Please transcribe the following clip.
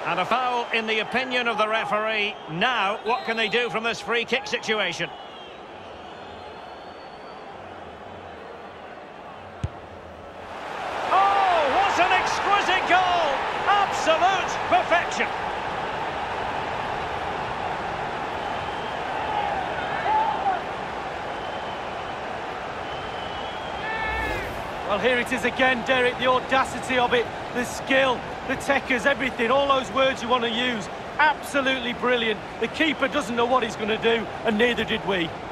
And a foul in the opinion of the referee. Now, what can they do from this free kick situation? Oh, what an exquisite goal! Absolute perfection! Well, here it is again, Derek, the audacity of it, the skill, the techers, everything, all those words you want to use. Absolutely brilliant. The keeper doesn't know what he's going to do, and neither did we.